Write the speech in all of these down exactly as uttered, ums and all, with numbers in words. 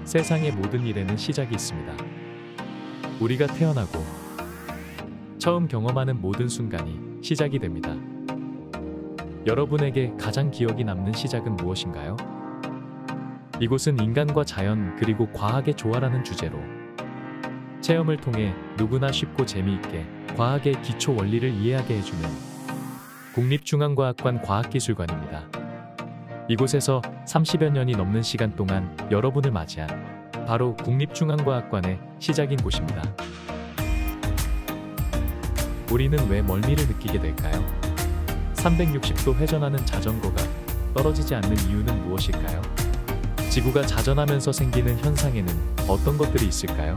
세상의 모든 일에는 시작이 있습니다. 우리가 태어나고 처음 경험하는 모든 순간이 시작이 됩니다. 여러분에게 가장 기억이 남는 시작은 무엇인가요? 이곳은 인간과 자연 그리고 과학의 조화라는 주제로 체험을 통해 누구나 쉽고 재미있게 과학의 기초 원리를 이해하게 해주는 국립중앙과학관 과학기술관입니다. 이곳에서 삼십여 년이 넘는 시간 동안 여러분을 맞이한 바로 국립중앙과학관의 시작인 곳입니다. 우리는 왜 멀미를 느끼게 될까요? 삼백육십 도 회전하는 자전거가 떨어지지 않는 이유는 무엇일까요? 지구가 자전하면서 생기는 현상에는 어떤 것들이 있을까요?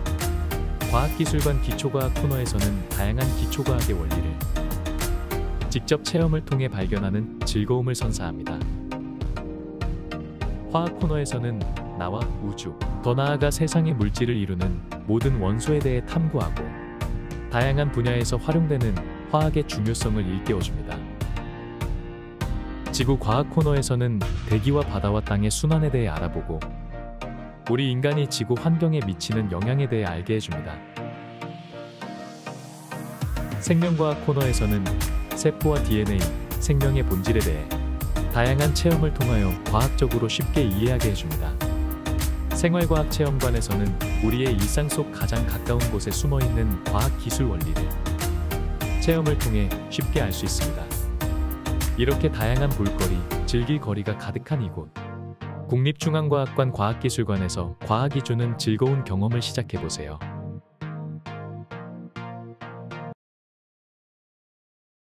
과학기술관 기초과학 코너에서는 다양한 기초과학의 원리를 직접 체험을 통해 발견하는 즐거움을 선사합니다. 화학 코너에서는 나와 우주, 더 나아가 세상의 물질을 이루는 모든 원소에 대해 탐구하고 다양한 분야에서 활용되는 화학의 중요성을 일깨워줍니다. 지구 과학 코너에서는 대기와 바다와 땅의 순환에 대해 알아보고 우리 인간이 지구 환경에 미치는 영향에 대해 알게 해줍니다. 생명과학 코너에서는 세포와 디엔에이, 생명의 본질에 대해 다양한 체험을 통하여 과학적으로 쉽게 이해하게 해줍니다. 생활과학 체험관에서는 우리의 일상 속 가장 가까운 곳에 숨어있는 과학기술 원리를 체험을 통해 쉽게 알 수 있습니다. 이렇게 다양한 볼거리, 즐길 거리가 가득한 이곳 국립중앙과학관 과학기술관에서 과학이 주는 즐거운 경험을 시작해보세요.